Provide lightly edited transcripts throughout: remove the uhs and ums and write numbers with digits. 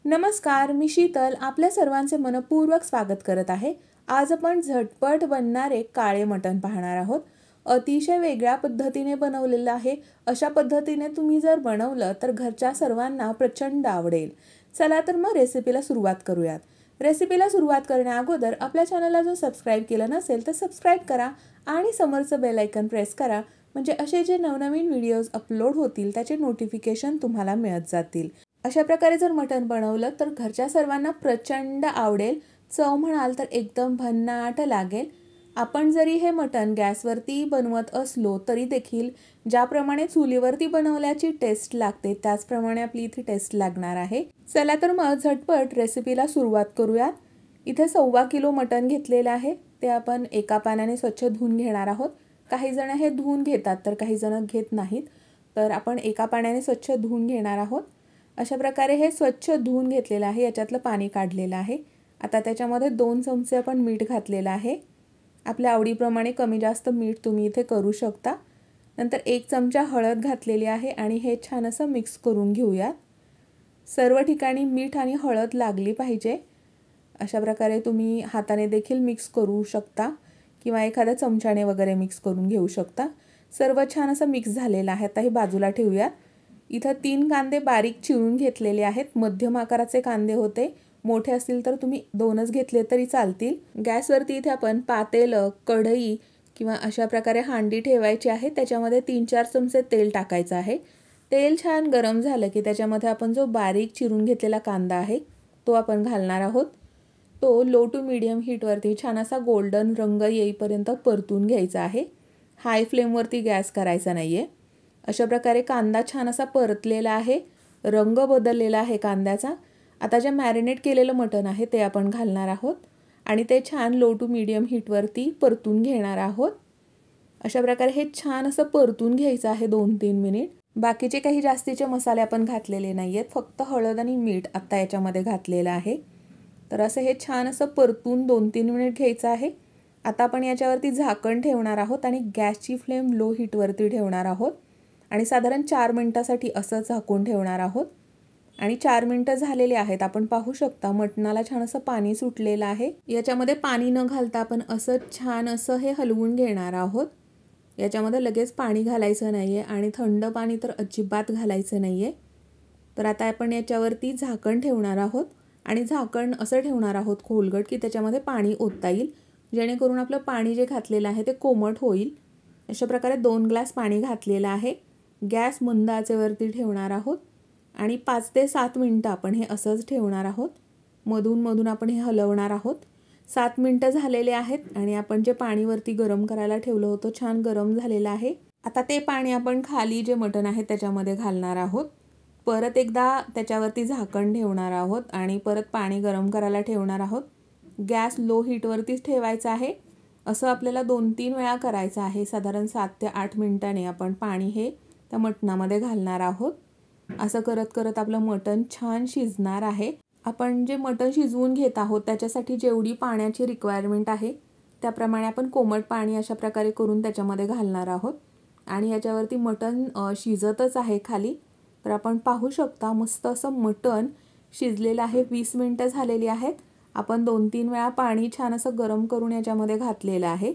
नमस्कार, मी शीतल आपल्या सर्वांचे मनपूर्वक स्वागत करत आहे। आज आपण झटपट बनणारे काळे मटण पाहणार आहोत। अतिशय वेगळ्या पद्धतीने बनवलेलं आहे। अशा पद्धतीने तुम्ही जर बनवलं तर घरच्या सर्वांना प्रचंड आवडेल। चला तर मग रेसिपीला सुरुवात करूयात। रेसिपीला सुरुवात करण्याअगोदर आपल्या चॅनलला जो सबस्क्राइब केलं नसेल तर सबस्क्राइब करा आणि समोरचं बेल आयकॉन प्रेस करा, म्हणजे असे जे नवनवीन व्हिडिओज अपलोड होतील त्याचे नोटिफिकेशन तुम्हाला मिळत जातील। अशा प्रकारे जर मटण बनवलं तर घरच्या सर्वांना प्रचंड आवडेल। चव म्हणाल तर एकदम भन्नाट लागेल। आपण जरी हे मटण गॅसवरती बनवत असलो तरी देखील ज्याप्रमाणे चुलीवरती बनवल्याची टेस्ट लागते त्याचप्रमाणे आपली इथे टेस्ट लागणार आहे। चला तर मग झटपट रेसिपीला सुरुवात करूयात। इथे 1.25 किलो मटण घेतलेले आहे। ते आपण एका पाण्याने स्वच्छ धुवून घेणार आहोत। काही जण हे धुवून घेतात तर काही जण घेत नाहीत, तर आपण एका पाण्याने स्वच्छ धुवून घेणार आहोत। अशा प्रकारे हे स्वच्छ धुवून घेतलेलं आहे। याच्यातलं पाणी काढलेलं आहे। आता त्याच्यामध्ये 2 चमचे आपण मीठ घातलेलं आहे। आपल्या आवडीप्रमाणे कमी जास्त मीठ तुम्ही इथे करू शकता। नंतर 1 चमचा हळद घातलेली आहे आणि हे छान असं मिक्स करून घेऊया। सर्व ठिकाणी मीठ आणि हळद लागली पाहिजे। अशा प्रकारे तुम्ही हाताने देखील मिक्स करू शकता किंवा एखाद्या चमच्याने वगैरे मिक्स करून घेऊ शकता। सर्व छान असं मिक्स झालेलं आहे। आता हे बाजूला ठेवूया। इथं 3 कांदे बारीक चिरून घेतलेले आहेत। मध्यम आकाराचे कांदे होते। मोठे असतील तर तुम्ही 2च घेतले तरी चालतील। गॅसवरती इथे आपण पातेलं, कढई किंवा अशा प्रकारे हांडी ठेवायची आहे। त्याच्यामध्ये 3-4 चमचे तेल टाकायचं आहे। तेल छान गरम झालं की त्याच्यामध्ये आपण जो बारीक चिरून घेतलेला कांदा आहे तो आपण घालणार आहोत। तो लो टू मीडियम हीटवरती छान असा गोल्डन रंग येईपर्यंत परतून घ्यायचा आहे। हाय फ्लेमवरती गॅस करायचा नाहीये। अशा प्रकारे कांदा छान असा परतलेला आहे, रंग बदललेला आहे कांद्याचा। आता जे मॅरिनेट केलेलं मटण आहे ते आपण घालणार आहोत आणि ते छान लो टू मीडियम हीटवरती परतून घेणार आहोत। अशा प्रकारे हे छान असं परतून घ्यायचं आहे 2-3 मिनिट। बाकीचे काही जास्तीचे मसाले आपण घातलेले नाहीयेत, फक्त हळद आणि मीठ आता याच्यामध्ये घातलेलं आहे। तर असं हे छान असं परतून 2-3 मिनिट घ्यायचं आहे। आता आपण याच्यावरती झाकण ठेवणार आहोत आणि गॅसची फ्लेम लो हीटवरती ठेवणार आहोत आणि साधारण 4 मिनिटांसाठी असं झाकून ठेवणार आहोत। आणि 4 मिनिटं झालेले आहेत। आपण पाहू शकता मटणाला छान असं पाणी सुटलेलं आहे। याच्यामध्ये पाणी न घालता आपण असं छान असं हे हलवून घेणार आहोत। याच्यामध्ये लगेच पाणी घालायचं नाहीये आणि थंड पाणी तर अजिबात घालायचं नाहीये। तर आता आपण याच्यावरती झाकण ठेवणार आहोत आणि झाकण असं ठेवणार आहोत खोलगट की त्याच्यामध्ये पाणी ओतता येईल, जेणेकरून आपलं पाणी जे घातलेलं आहे ते कोमट होईल। अशा प्रकारे 2 ग्लास पाणी घातलेलं आहे। गॅस मंद आचेवरती ठेवणार आहोत आणि 5 ते 7 मिनिटं आपण हे असंच ठेवणार आहोत। मधून मधून आपण हे हलवणार आहोत। 7 मिनिटं झालेले आहेत आणि आपण जे पाणी वरती गरम करायला ठेवलं होतं छान गरम झालेलं आहे। आता ते पाणी आपण खाली जे मटण आहे त्याच्यामध्ये घालणार आहोत। परत एकदा त्याच्यावरती झाकण ठेवणार आहोत आणि परत पाणी गरम करायला ठेवणार आहोत। गॅस लो हीटवरतीच ठेवायचा आहे। असं आपल्याला 2-3 वेळा करायचं आहे। साधारण 7 ते 8 मिनिटांनी आपण पाणी हे त्या मटणामध्ये घालणार आहोत। असं करत करत आपलं मटण छान शिजणार आहे। आपण जे मटण शिजवून घेत आहोत त्याच्यासाठी जेवढी पाण्याची रिक्वायरमेंट आहे त्याप्रमाणे आपण कोमट पाणी अशा प्रकारे करून त्याच्यामध्ये घालणार आहोत आणि याच्यावरती मटण शिजतच आहे खाली। तर आपण पाहू शकता मस्त असं मटण शिजलेलं आहे। 20 मिनिटं झालेली आहेत। आपण 2-3 वेळा पाणी छान असं गरम करून याच्यामध्ये घातलेलं आहे।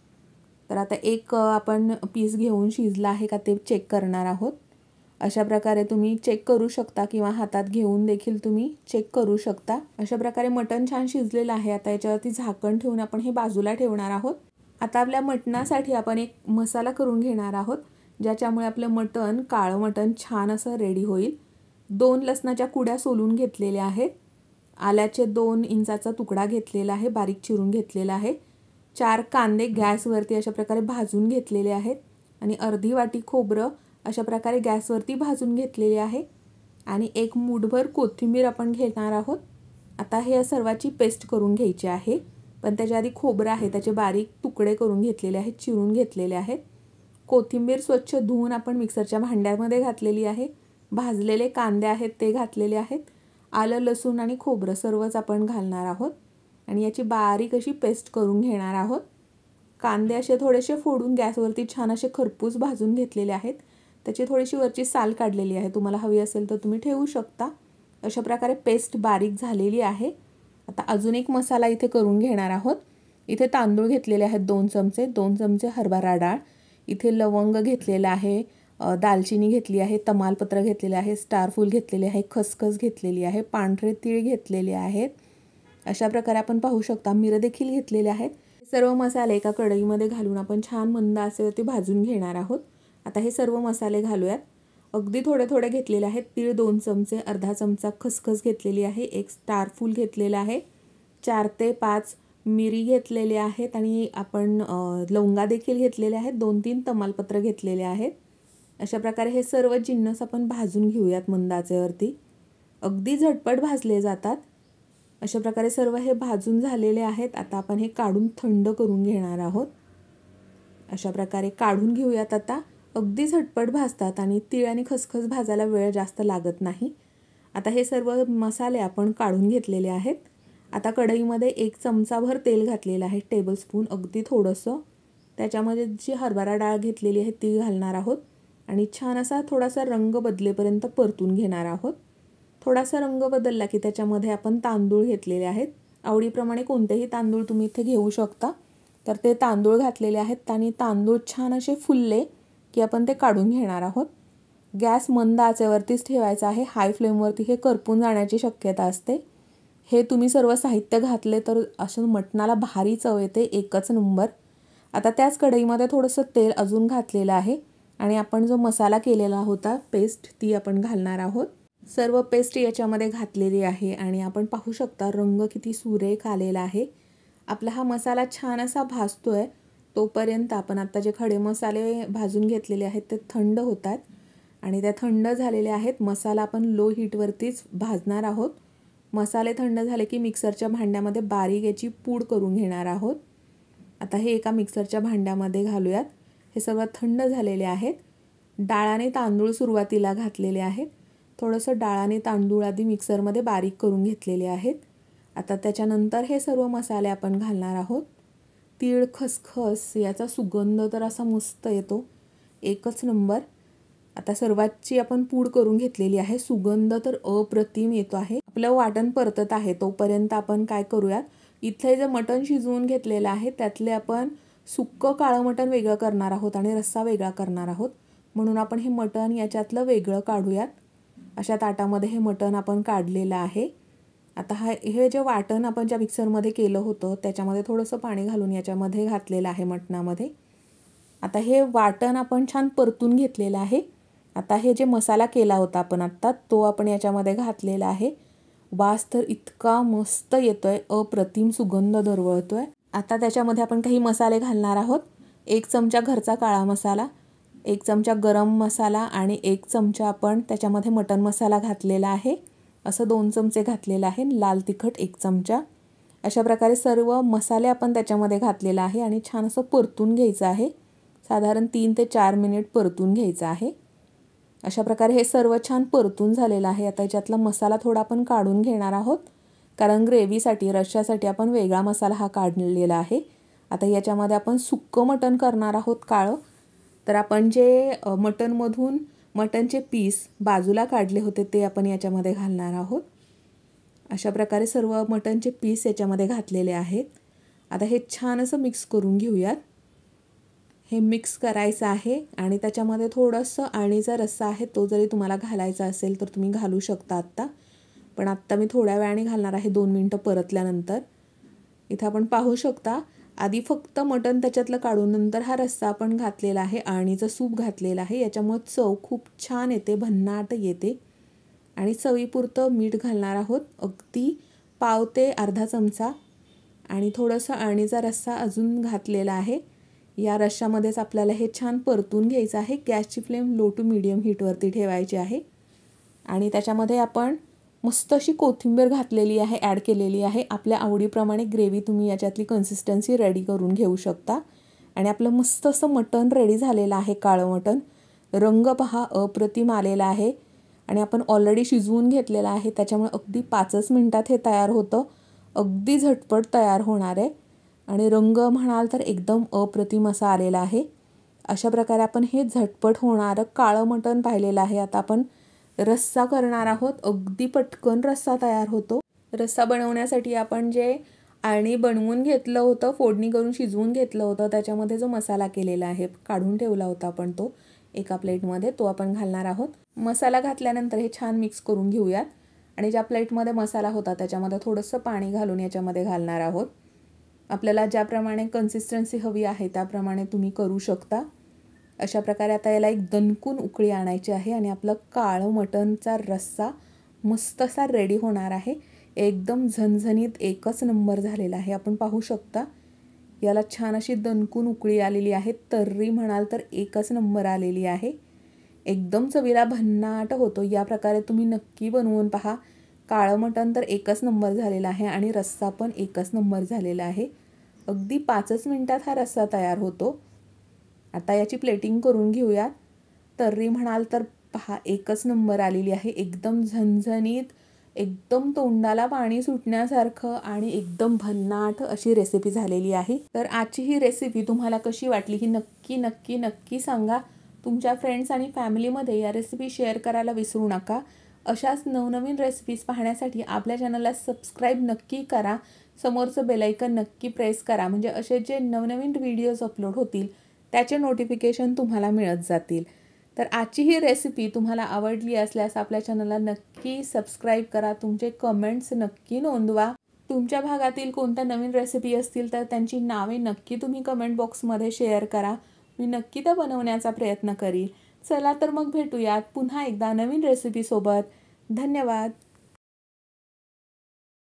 तर आता एक आपण पीस घेऊन शिजला आहे का ते चेक करणार आहोत। अशा प्रकारे तुम्ही चेक करू शकता किंवा हातात घेऊन देखील तुम्ही चेक करू शकता। अशा प्रकारे मटण छान शिजलेलं आहे। आता याच्यावरती झाकण ठेवून आपण हे बाजूला ठेवणार आहोत। आता आपल्या मटणासाठी आपण एक मसाला करून घेणार आहोत, ज्याच्यामुळे आपलं मटण काळं मटण छान असं रेडी होईल। 2 लसणाच्या कुड्या सोलून घेतलेल्या आहेत। आल्याचे 2 इंचाचा तुकडा घेतलेला आहे, बारीक चिरून घेतलेला आहे। 4 कांदे गॅसवरती अशा प्रकारे भाजून घेतलेले आहेत आणि अर्धी वाटी खोबरं अशा प्रकारे गॅसवरती भाजून घेतलेले आहे आणि 1 मूठभर कोथिंबीर आपण घेणार आहोत। आता हे सर्वाची पेस्ट करून घ्यायची आहे, पण त्याच्या आधी खोबरं आहे त्याचे बारीक तुकडे करून घेतलेले आहेत, चिरून घेतलेले आहेत। कोथिंबीर स्वच्छ धुवून आपण मिक्सरच्या भांड्यामध्ये घातलेली आहे। भाजलेले कांदे आहेत ते घातलेले आहेत। आलं, लसूण आणि खोबरं सर्वच आपण घालणार आहोत आणि याची बारीक अशी पेस्ट करून घेणार आहोत। कांदे असे थोडेसे फोडून गॅसवरती छान असे खरपूस भाजून घेतलेले आहेत। त्याची थोडीशी वरची साल काढलेली आहे, तुम्हाला हवी असेल तर तुम्ही ठेवू शकता। अशा प्रकारे पेस्ट बारीक झालेली आहे। आता अजून एक मसाला इथे करून घेणार आहोत। इथे तांदूळ घेतलेले आहेत 2 चमचे, 2 चमचे हरभरा डाळ, इथे लवंग घेतलेला आहे, दालचिनी घेतली आहे, तमालपत्र घेतलेले आहे, स्टारफूल घेतलेले आहे, खसखस घेतलेली आहे, पांढरे तीळ घेतलेले आहेत। अशा प्रकारे आपण पाहू शकता मिरं देखील घेतलेले आहेत। सर्व मसाले एका कढईमध्ये घालून आपण छान मंद आचेवरती भाजून घेणार आहोत। आता हे सर्व मसाले घालूयात। अगदी थोडे थोडे घेतलेले आहेत। तीळ 2 चमचे, अर्धा चमचा खसखस घेतलेली आहे, एक स्टारफूल घेतलेला आहे, 4 ते 5 मिरी घेतलेले आहेत आणि आपण लवंगा देखील घेतलेले आहेत, 2-3 तमालपत्र घेतलेले आहेत। अशा प्रकारे हे सर्व जिन्नस आपण भाजून घेऊयात मंद आचेवरती। अगदी झटपट भाजले जातात। अशा प्रकारे सर्व हे भाजून झालेले आहेत। आता आपण हे काढून थंड करून घेणार आहोत। अशा प्रकारे काढून घेऊयात। आता अगदी झटपट भाजतात आणि तीळ आणि खसखस भाजायला वेळ जास्त लागत नाही। आता हे सर्व मसाले आपण काढून घेतलेले आहेत। आता कढईमध्ये 1 चमचाभर तेल घातलेलं आहे, टेबलस्पून अगदी थोडंसं। त्याच्यामध्ये जी हरभरा डाळ घेतलेली आहे ती घालणार आहोत आणि छान असा थोडासा रंग बदलेपर्यंत परतून घेणार आहोत। थोडासा रंग बदलला की त्याच्यामध्ये आपण तांदूळ घेतलेले आहेत। आवडीप्रमाणे कोणतेही तांदूळ तुम्ही इथे घेऊ शकता। तर ते तांदूळ घातलेले आहेत आणि तांदूळ छान असे फुलले की आपण ते काढून घेणार आहोत। गॅस मंद आचेवरतीच ठेवायचा आहे, हाय फ्लेमवरती हे करपून जाण्याची शक्यता असते। हे तुम्ही सर्व साहित्य घातले तर असं मटणाला भारी चव येते, एकच नंबर। आता त्याच कढईमध्ये थोडंसं तेल अजून घातलेलं आहे आणि आपण जो मसाला केलेला होता पेस्ट ती आपण घालणार आहोत। सर्व पेस्ट याच्यामध्ये घातलेली आहे आणि आपण पाहू शकता रंग किती सुरेख आलेला आहे। आपला हा मसाला छान असा भाजतोय तोपर्यंत आपण आता जे खडे मसाले भाजून घेतलेले आहेत ते थंड होतात आणि त्या थंड झालेले आहेत। मसाला आपण लो हीटवरतीच भाजणार आहोत। मसाले थंड झाले की मिक्सरच्या भांड्यामध्ये बारीक याची पूड करून घेणार आहोत। आता हे एका मिक्सरच्या भांड्यामध्ये घालूयात। हे सर्व थंड झालेले आहेत। डाळ आणि तांदूळ सुरुवातीला घातलेले आहेत। थोडंसं डाळ आणि तांदूळ आधी मिक्सरमध्ये बारीक करून घेतलेले आहेत। आता त्याच्यानंतर हे सर्व मसाले आपण घालणार आहोत। तीळ, खसखस याचा सुगंध तर असा मस्त येतो, एकच नंबर। आता सर्वांची आपण पूड करून घेतलेली आहे, सुगंध तर अप्रतिम येतो आहे। आपलं वाटण परतत आहे तोपर्यंत आपण काय करूयात, इथे जे मटण शिजवून घेतलेलं आहे त्यातले आपण सुक्कं काळं मटण वेगळं करणार आहोत आणि रस्सा वेगळा करणार आहोत। म्हणून आपण हे मटण याच्यातलं वेगळं काढूयात। अशा ताटामध्ये हे मटण आपण काढलेलं आहे। आता हे जे वाटण आपण ज्या मिक्सरमध्ये केलं होतं त्याच्यामध्ये थोडंसं पाणी घालून याच्यामध्ये घातलेलं आहे मटणामध्ये। आता हे वाटण आपण छान परतून घेतलेलं आहे। आता हे जे मसाला केला होता आपण आत्ता तो आपण याच्यामध्ये घातलेला आहे। वास तर इतका मस्त येतोय, अप्रतिम सुगंध दरवळतोय। आता त्याच्यामध्ये आपण काही मसाले घालणार आहोत। 1 चमचा घरचा काळा मसाला, 1 चमचा गरम मसाला आणि 1 चमचा आपण त्याच्यामध्ये मटण मसाला घातलेला आहे। असं 2 चमचे घातलेला आहे। लाल तिखट 1 चमचा। अशा प्रकारे सर्व मसाले आपण त्याच्यामध्ये घातलेला आहे आणि छान असं परतून घ्यायचं आहे। साधारण 3 ते 4 मिनिट परतून घ्यायचं आहे। अशा प्रकारे हे सर्व छान परतून झालेलं आहे। आता याच्यातला मसाला थोडा आपण काढून घेणार आहोत कारण ग्रेव्हीसाठी रश्श्यासाठी आपण वेगळा मसाला हा काढलेला आहे। आता याच्यामध्ये आपण सुक्कं मटण करणार आहोत काळं। तर आपण जे मटणमधून मटणचे पीस बाजूला काढले होते ते आपण याच्यामध्ये घालणार आहोत। अशा प्रकारे सर्व मटणचे पीस याच्यामध्ये घातलेले आहेत। आता हे छान असं मिक्स करून घेऊयात। हे मिक्स करायचं आहे आणि त्याच्यामध्ये थोडंसं अळणीचा रस्सा आहे तो जरी तुम्हाला घालायचा असेल तर तुम्ही घालू शकता आत्ता, पण आत्ता मी थोड्या वेळाने घालणार आहे 2 मिनिटं परतल्यानंतर। इथं आपण पाहू शकता आधी फक्त मटण त्याच्यातलं काढून नंतर हा रस्सा आपण घातलेला आहे, अळणीचं सूप घातलेलं आहे। याच्यामुळे चव खूप छान येते, भन्नाट येते। आणि चवीपुरतं मीठ घालणार आहोत, अगदी पाव ते अर्धा चमचा। आणि थोडंसं अळणीचा रस्सा अजून घातलेला आहे। या रश्श्यामध्येच आपल्याला हे छान परतून घ्यायचं आहे। गॅसची फ्लेम लो टू मीडियम हीटवरती ठेवायची आहे आणि त्याच्यामध्ये आपण मस्त अशी कोथिंबीर घातलेली आहे, ॲड केलेली आहे। आपल्या आवडीप्रमाणे ग्रेव्ही तुम्ही याच्यातली कन्सिस्टन्सी रेडी करून घेऊ शकता। आणि आपलं मस्त असं मटण रेडी झालेलं आहे, काळं मटण। रंग पहा अप्रतिम आलेला आहे आणि आपण ऑलरेडी शिजवून घेतलेलं आहे त्याच्यामुळे अगदी 5च मिनिटात हे तयार होतं, अगदी झटपट तयार होणार आहे। आणि रंग म्हणाल तर एकदम अप्रतिम असा आलेला आहे। अशा प्रकारे आपण हे झटपट होणारं काळं मटण पाहिलेलं आहे। आता आपण रस्सा करणार आहोत. अगदी पटकन रस्सा तयार होतो. रस्सा बनवण्यासाठी आपण जे आळणी बनवून घेतलं होतं, फोडणी करून शिजवून घेतलं होतं, त्याच्यामध्ये जो मसाला केलेला आहे, काढून ठेवला होता आपण तो एका प्लेटमध्ये, तो आपण घालणार आहोत. मसाला घातल्यानंतर हे छान मिक्स करून घेऊयात आणि ज्या प्लेटमध्ये मसाला होता त्याच्यामध्ये थोडंसं पाणी घालून याच्यामध्ये घालणार आहोत. आपल्याला ज्याप्रमाणे कन्सिस्टन्सी हवी आहे त्याप्रमाणे तुम्ही करू शकता. अशा प्रकारे आता याला एक दणकून उकळी आणायची आहे आणि आपलं काळं मटणचा रस्सा मस्त असा रेडी होणार आहे. एकदम झणझणीत एकच नंबर झालेला आहे. आपण पाहू शकता याला छान अशी दणकून उकळी आलेली आहे. तर्री म्हणाल तर एकच नंबर आलेली आहे. एकदम चवीला भन्नाट होतो. या प्रकारे तुम्ही नक्की बनवून पहा. काळं मटण तर एकच नंबर झालेला आहे आणि रस्सा पण एकच नंबर झालेला आहे. अगदी 5च मिनिटात हा रस्सा तयार होतो. आता याची प्लेटिंग करून घेऊयात. तर्री म्हणाल तर पहा एकच नंबर आलेली आहे. एकदम झणझणीत, एकदम तोंडाला पाणी सुटण्यासारखं आणि एकदम भन्नाट अशी रेसिपी झालेली आहे. तर आजची ही रेसिपी तुम्हाला कशी वाटली ही नक्की नक्की नक्की सांगा. तुमच्या फ्रेंड्स आणि फॅमिलीमध्ये या रेसिपी शेअर करायला विसरू नका. अशाच नवनवीन रेसिपीज पाहण्यासाठी आपल्या चॅनलला सबस्क्राईब नक्की करा. समोरचं बेलायकन नक्की प्रेस करा, म्हणजे असे जे नवनवीन व्हिडिओज अपलोड होतील त्याचे नोटिफिकेशन तुम्हाला मिळत जातील. तर आजची ही रेसिपी तुम्हाला आवडली असल्यास आपल्या चॅनलला नक्की सबस्क्राईब करा. तुमचे कमेंट्स नक्की नोंदवा. तुमच्या भागातील कोणत्या नवीन रेसिपी असतील तर त्यांची नावे नक्की तुम्ही कमेंट बॉक्समध्ये शेअर करा. मी नक्की त्या बनवण्याचा प्रयत्न करीन. चला तर मग भेटूयात पुन्हा एकदा नवीन रेसिपीसोबत. धन्यवाद.